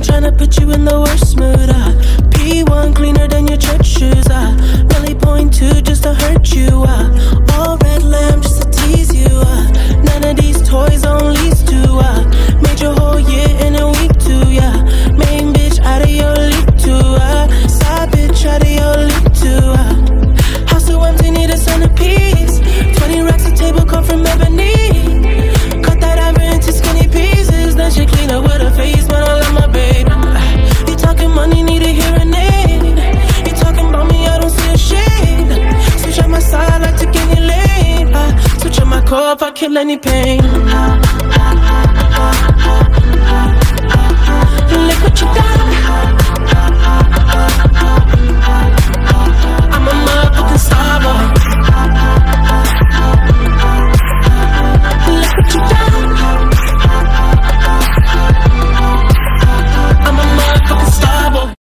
tryna put you in the worst mood. P1 cleaner than your church shoes. Really point two just to hurt you. All red lamb just to tease you. None of these toys on lease to. Made your whole year in a week too. Yeah, main bitch out of your league too. Side bitch out of your league too. House so empty, need a centerpiece. 20 racks a table come from ebony. Cut that ivory into skinny pieces. Then she clean up with her face, man, I love my baby. You talking money, need a hearing aid. You talking about me, I don't see a shade. Switch on my side, like to any lane. Switch on my core if I kill any pain.